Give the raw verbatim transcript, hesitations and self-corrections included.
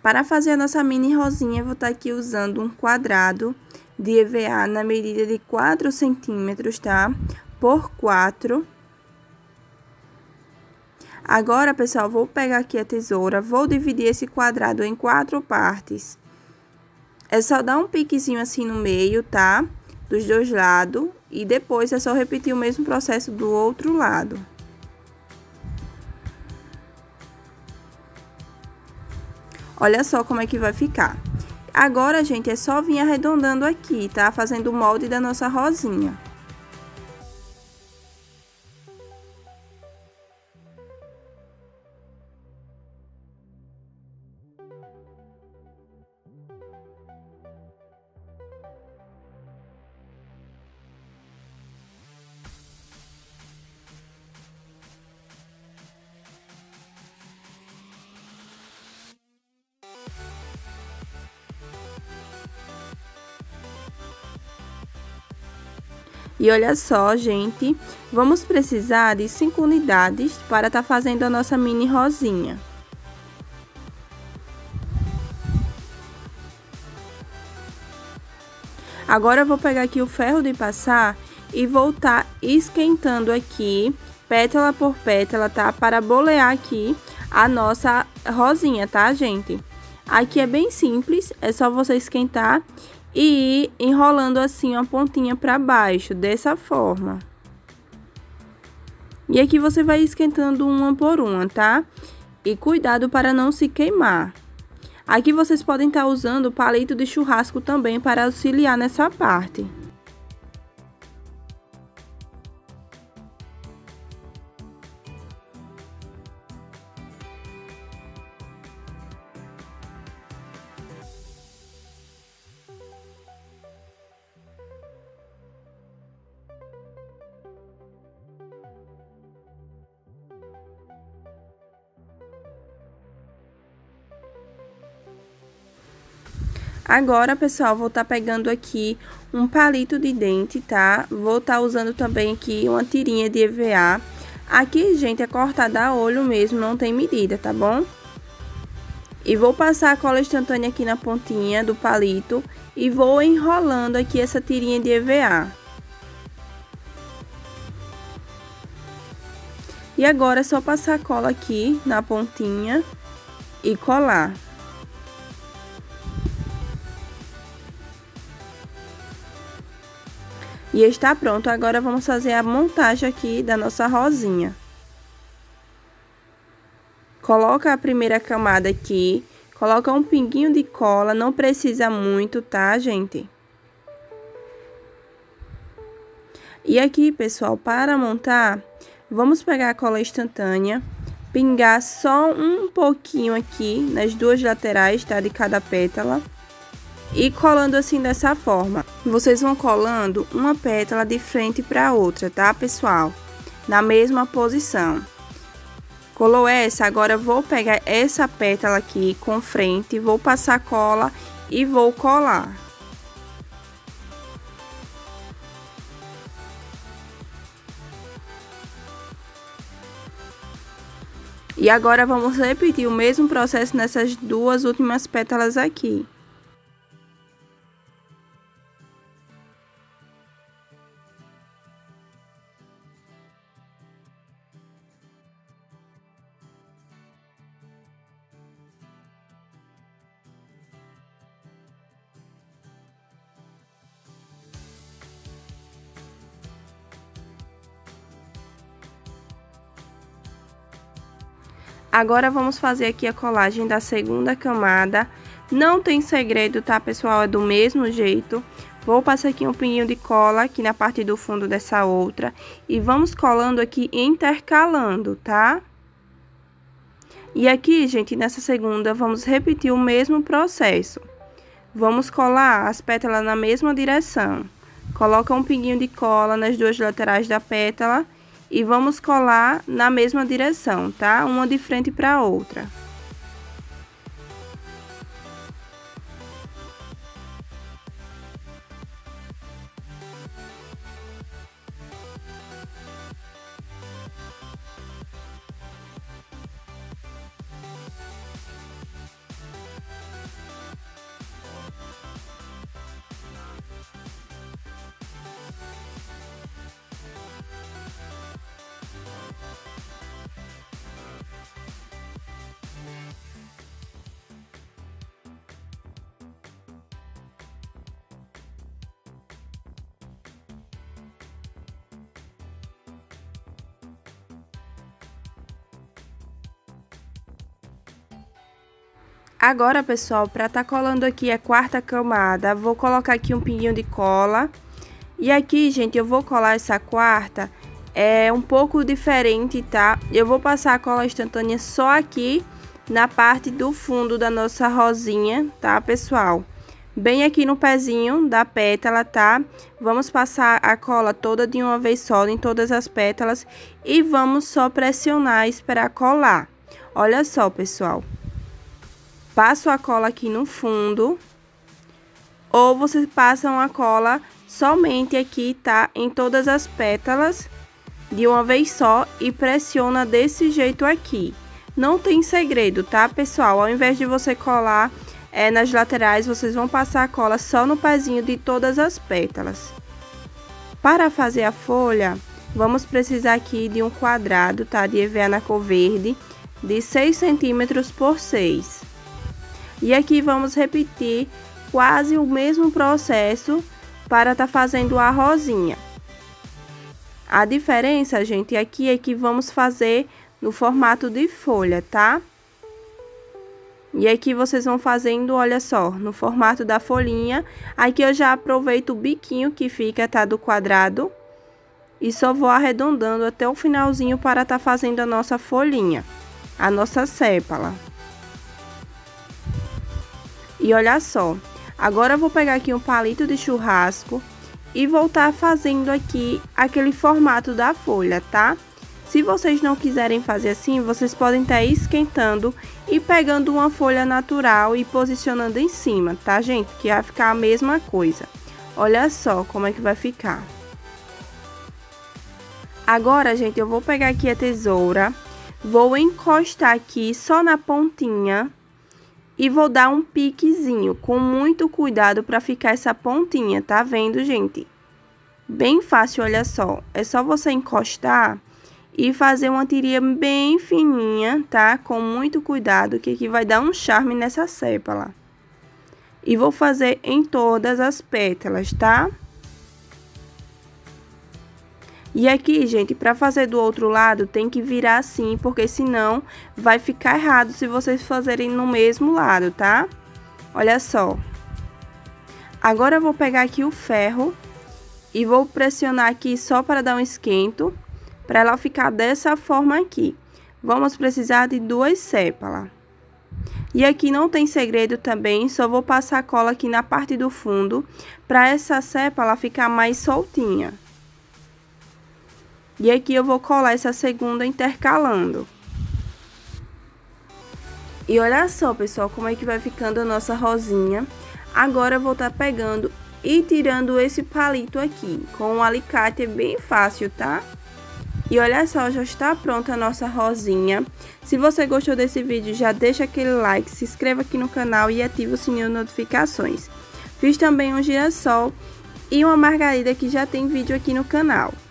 Para fazer a nossa mini rosinha, eu vou estar aqui usando um quadrado de E V A na medida de quatro centímetros, tá? Por quatro. Agora, pessoal, vou pegar aqui a tesoura, vou dividir esse quadrado em quatro partes. É só dar um piquezinho assim no meio, tá? Dos dois lados. E depois é só repetir o mesmo processo do outro lado. Olha só como é que vai ficar. Agora, gente, é só vir arredondando aqui, tá? Fazendo o molde da nossa rosinha. E olha só, gente, vamos precisar de cinco unidades para estar fazendo a nossa mini rosinha. Agora eu vou pegar aqui o ferro de passar e vou estar esquentando aqui, pétala por pétala, tá? Para bolear aqui a nossa rosinha, tá, gente? Aqui é bem simples, é só você esquentar e ir enrolando assim uma pontinha para baixo, dessa forma. E aqui você vai esquentando uma por uma, tá? E cuidado para não se queimar. Aqui vocês podem estar usando palito de churrasco também para auxiliar nessa parte. Agora, pessoal, vou estar pegando aqui um palito de dente, tá? Vou estar usando também aqui uma tirinha de E V A. Aqui, gente, é cortada a olho mesmo, não tem medida, tá bom? E vou passar a cola instantânea aqui na pontinha do palito e vou enrolando aqui essa tirinha de E V A. E agora é só passar a cola aqui na pontinha e colar. E está pronto, agora vamos fazer a montagem aqui da nossa rosinha. Coloca a primeira camada aqui, coloca um pinguinho de cola, não precisa muito, tá, gente? E aqui, pessoal, para montar, vamos pegar a cola instantânea, pingar só um pouquinho aqui nas duas laterais, tá, de cada pétala. E colando assim dessa forma. Vocês vão colando uma pétala de frente para outra, tá, pessoal? Na mesma posição. Colou essa, agora vou pegar essa pétala aqui com frente, vou passar cola e vou colar. E agora vamos repetir o mesmo processo nessas duas últimas pétalas aqui. Agora, vamos fazer aqui a colagem da segunda camada. Não tem segredo, tá, pessoal? É do mesmo jeito. Vou passar aqui um pinguinho de cola aqui na parte do fundo dessa outra. E vamos colando aqui, intercalando, tá? E aqui, gente, nessa segunda, vamos repetir o mesmo processo. Vamos colar as pétalas na mesma direção. Coloca um pinguinho de cola nas duas laterais da pétala. E vamos colar na mesma direção, tá? Uma de frente para a outra. Agora, pessoal, para tá colando aqui a quarta camada, vou colocar aqui um pinguinho de cola. E aqui, gente, eu vou colar essa quarta, é um pouco diferente, tá? Eu vou passar a cola instantânea só aqui na parte do fundo da nossa rosinha, tá, pessoal? Bem aqui no pezinho da pétala, tá? Vamos passar a cola toda de uma vez só em todas as pétalas e vamos só pressionar e esperar colar. Olha só, pessoal. Passo a cola aqui no fundo, ou vocês passam a cola somente aqui, tá? Em todas as pétalas de uma vez só e pressiona desse jeito aqui. Não tem segredo, tá, pessoal? Ao invés de você colar é, nas laterais, vocês vão passar a cola só no pezinho de todas as pétalas. Para fazer a folha, vamos precisar aqui de um quadrado, tá? De E V A na cor verde, de seis centímetros por seis. E aqui vamos repetir quase o mesmo processo para tá fazendo a rosinha. A diferença, gente, aqui é que vamos fazer no formato de folha, tá? E aqui vocês vão fazendo, olha só, no formato da folhinha. Aqui eu já aproveito o biquinho que fica, tá, do quadrado. E só vou arredondando até o finalzinho para tá fazendo a nossa folhinha, a nossa sépala. E olha só, agora eu vou pegar aqui um palito de churrasco e voltar fazendo aqui aquele formato da folha, tá? Se vocês não quiserem fazer assim, vocês podem estar esquentando e pegando uma folha natural e posicionando em cima, tá, gente? Que vai ficar a mesma coisa. Olha só como é que vai ficar. Agora, gente, eu vou pegar aqui a tesoura, vou encostar aqui só na pontinha. E vou dar um piquezinho, com muito cuidado para ficar essa pontinha, tá vendo, gente? Bem fácil, olha só. É só você encostar e fazer uma tirinha bem fininha, tá? Com muito cuidado, que aqui vai dar um charme nessa sépala. E vou fazer em todas as pétalas, tá? E aqui, gente, para fazer do outro lado, tem que virar assim, porque senão vai ficar errado se vocês fazerem no mesmo lado, tá? Olha só. Agora eu vou pegar aqui o ferro e vou pressionar aqui só para dar um esquento, para ela ficar dessa forma aqui. Vamos precisar de duas sépalas. E aqui não tem segredo também, só vou passar cola aqui na parte do fundo, para essa sépala ficar mais soltinha. E aqui eu vou colar essa segunda intercalando. E olha só, pessoal, como é que vai ficando a nossa rosinha. Agora eu vou estar pegando e tirando esse palito aqui. Com o alicate é bem fácil, tá? E olha só, já está pronta a nossa rosinha. Se você gostou desse vídeo, já deixa aquele like, se inscreva aqui no canal e ativa o sininho de notificações. Fiz também um girassol e uma margarida que já tem vídeo aqui no canal.